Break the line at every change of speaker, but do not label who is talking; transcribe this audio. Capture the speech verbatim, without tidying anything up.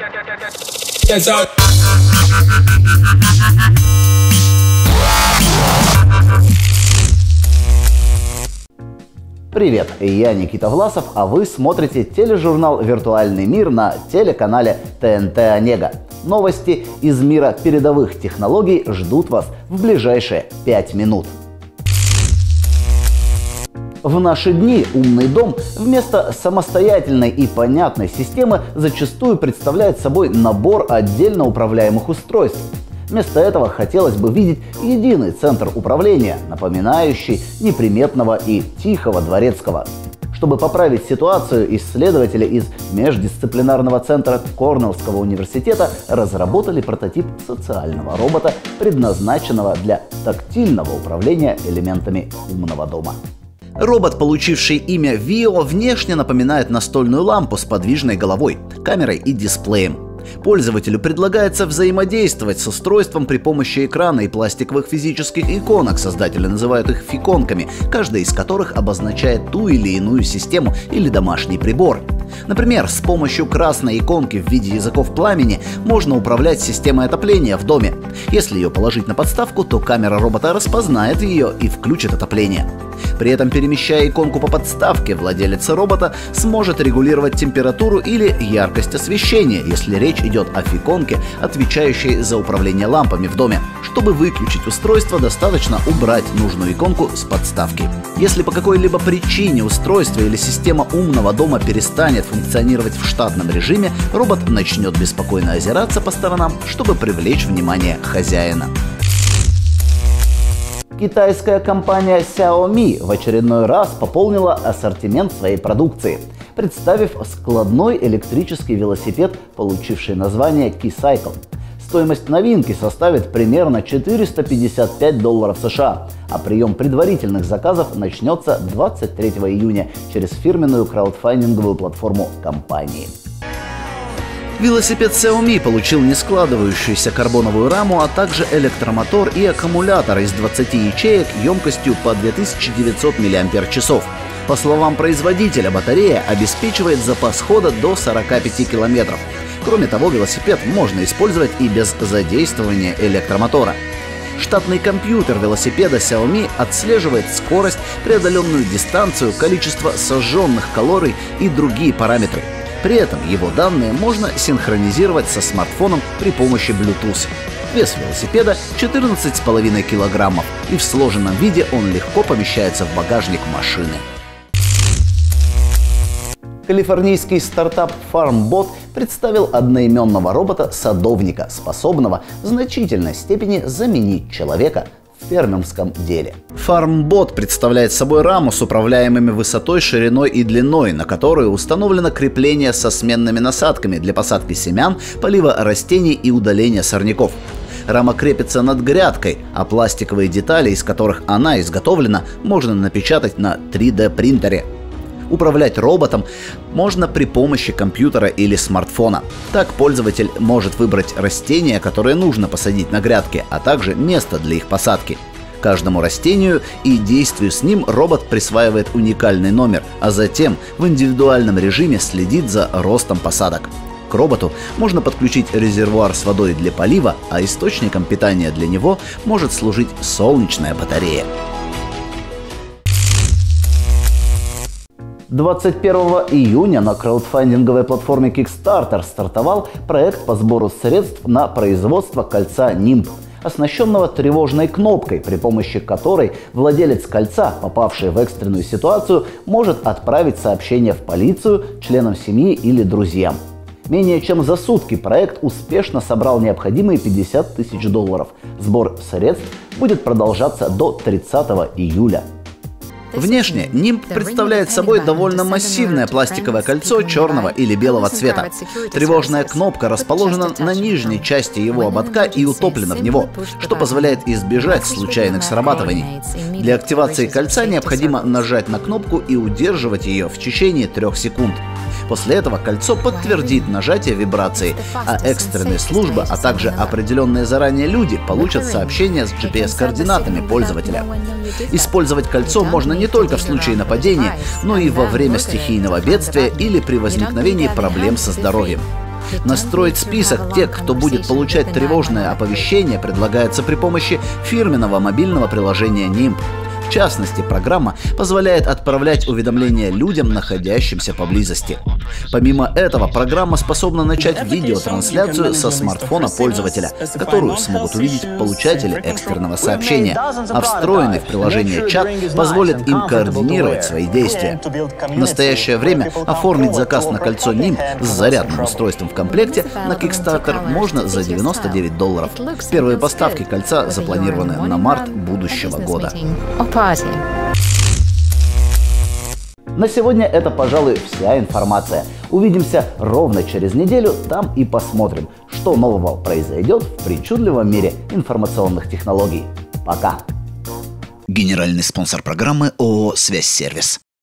Привет, я Никита Власов, а вы смотрите тележурнал «Виртуальный мир» на телеканале тэ эн тэ Онега. Новости из мира передовых технологий ждут вас в ближайшие пять минут. В наши дни умный дом вместо самостоятельной и понятной системы зачастую представляет собой набор отдельно управляемых устройств. Вместо этого хотелось бы видеть единый центр управления, напоминающий неприметного и тихого дворецкого. Чтобы поправить ситуацию, исследователи из междисциплинарного центра Корнеллского университета разработали прототип социального робота, предназначенного для тактильного управления элементами умного дома. Робот, получивший имя Вио, внешне напоминает настольную лампу с подвижной головой, камерой и дисплеем. Пользователю предлагается взаимодействовать с устройством при помощи экрана и пластиковых физических иконок, создатели называют их фиконками, каждая из которых обозначает ту или иную систему или домашний прибор. Например, с помощью красной иконки в виде языков пламени можно управлять системой отопления в доме. Если ее положить на подставку, то камера робота распознает ее и включит отопление. При этом, перемещая иконку по подставке, владелец робота сможет регулировать температуру или яркость освещения, если речь идет о фиконке, отвечающей за управление лампами в доме. Чтобы выключить устройство, достаточно убрать нужную иконку с подставки. Если по какой-либо причине устройство или система умного дома перестанет функционировать в штатном режиме, робот начнет беспокойно озираться по сторонам, чтобы привлечь внимание хозяина. Китайская компания Xiaomi в очередной раз пополнила ассортимент своей продукции, представив складной электрический велосипед, получивший название Qicycle. Стоимость новинки составит примерно четыреста пятьдесят пять долларов США, а прием предварительных заказов начнется двадцать третьего июня через фирменную краудфандинговую платформу компании. Велосипед Xiaomi получил нескладывающуюся карбоновую раму, а также электромотор и аккумулятор из двадцати ячеек емкостью по две тысячи девятьсот миллиампер-часов. По словам производителя, батарея обеспечивает запас хода до сорока пяти километров. Кроме того, велосипед можно использовать и без задействования электромотора. Штатный компьютер велосипеда Xiaomi отслеживает скорость, преодоленную дистанцию, количество сожженных калорий и другие параметры. При этом его данные можно синхронизировать со смартфоном при помощи Bluetooth. Вес велосипеда четырнадцать с половиной килограммов, и в сложенном виде он легко помещается в багажник машины. Калифорнийский стартап FarmBot представил одноименного робота-садовника, способного в значительной степени заменить человека в фермерском деле. FarmBot представляет собой раму с управляемыми высотой, шириной и длиной, на которую установлено крепление со сменными насадками для посадки семян, полива растений и удаления сорняков. Рама крепится над грядкой, а пластиковые детали, из которых она изготовлена, можно напечатать на три дэ принтере. Управлять роботом можно при помощи компьютера или смартфона. Так пользователь может выбрать растения, которые нужно посадить на грядке, а также место для их посадки. Каждому растению и действию с ним робот присваивает уникальный номер, а затем в индивидуальном режиме следит за ростом посадок. К роботу можно подключить резервуар с водой для полива, а источником питания для него может служить солнечная батарея. двадцать первого июня на краудфандинговой платформе Kickstarter стартовал проект по сбору средств на производство кольца нимб, оснащенного тревожной кнопкой, при помощи которой владелец кольца, попавший в экстренную ситуацию, может отправить сообщение в полицию, членам семьи или друзьям. Менее чем за сутки проект успешно собрал необходимые пятьдесят тысяч долларов. Сбор средств будет продолжаться до тридцатого июля. Внешне нимб представляет собой довольно массивное пластиковое кольцо черного или белого цвета. Тревожная кнопка расположена на нижней части его ободка и утоплена в него, что позволяет избежать случайных срабатываний. Для активации кольца необходимо нажать на кнопку и удерживать ее в течение трех секунд. После этого кольцо подтвердит нажатие вибрации, а экстренные службы, а также определенные заранее люди получат сообщение с джи пи эс-координатами пользователя. Использовать кольцо можно не только в случае нападения, но и во время стихийного бедствия или при возникновении проблем со здоровьем. Настроить список тех, кто будет получать тревожное оповещение, предлагается при помощи фирменного мобильного приложения нимб. В частности, программа позволяет отправлять уведомления людям, находящимся поблизости. Помимо этого, программа способна начать видеотрансляцию со смартфона пользователя, которую смогут увидеть получатели экстренного сообщения, а встроенный в приложение чат позволит им координировать свои действия. В настоящее время оформить заказ на кольцо нимб с зарядным устройством в комплекте на Kickstarter можно за девяносто девять долларов. Первые поставки кольца запланированы на март будущего года. На сегодня это, пожалуй, вся информация. Увидимся ровно через неделю, там и посмотрим, что нового произойдет в причудливом мире информационных технологий. Пока!
Генеральный спонсор программы ООО «Связь Сервис».